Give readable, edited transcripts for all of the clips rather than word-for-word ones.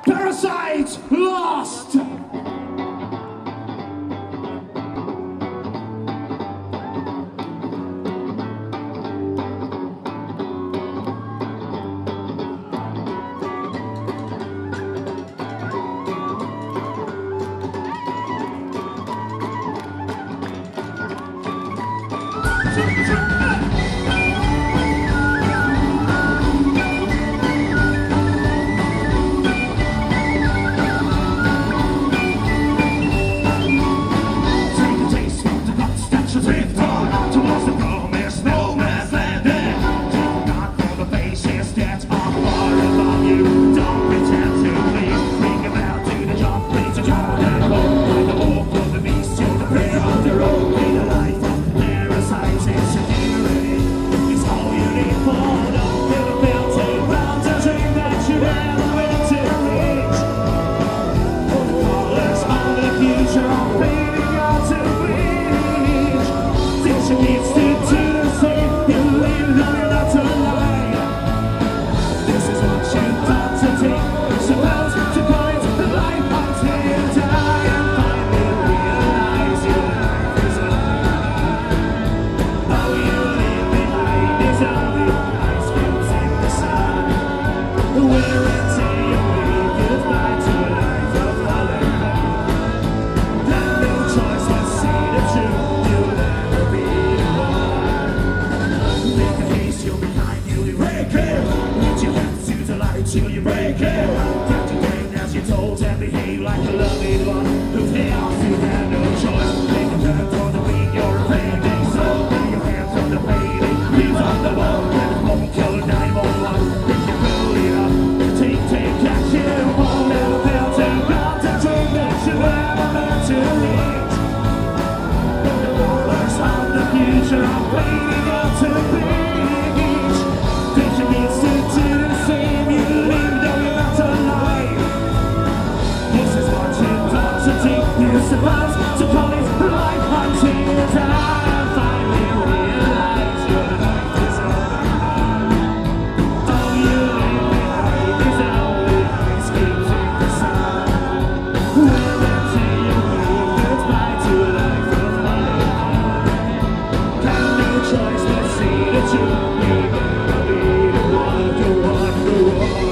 Parasite Lost! Till you break it, can't you think as you told and behave like a loving one who's there you have no choice. Make a turn for the weak, you're a fading soul. Lay your hands on the fading, leave on the wall. Let the phone kill 911. If you pull it up, take, catch you. Won't ever fail to concentrate that you ever meant to reach. The colors of the future are fading out to the beach. Vision needs to do the same. You're supposed to call it life until you die and finally realize your life is over. All you leave behind is only ice cubes in the sun. Well, until you wave goodbye to a life of life. Got no choice but see the truth. You gotta be the one, the one, the one.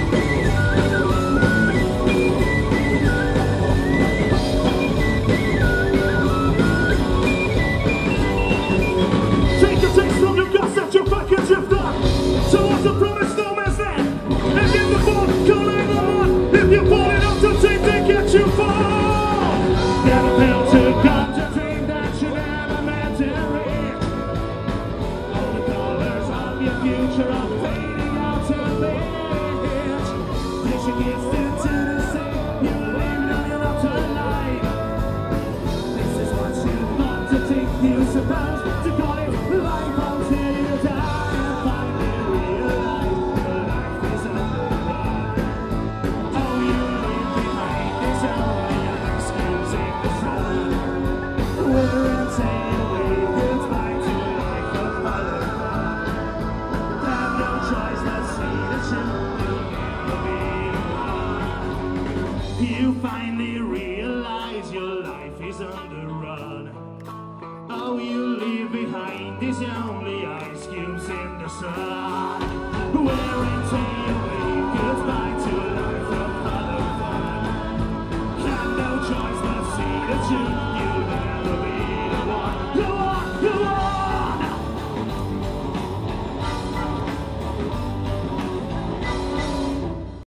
You finally realize your life is on the run. All you leave behind is only ice cubes in the sun. Where until you wave goodbye to a life of color fun. Got no choice but see the truth.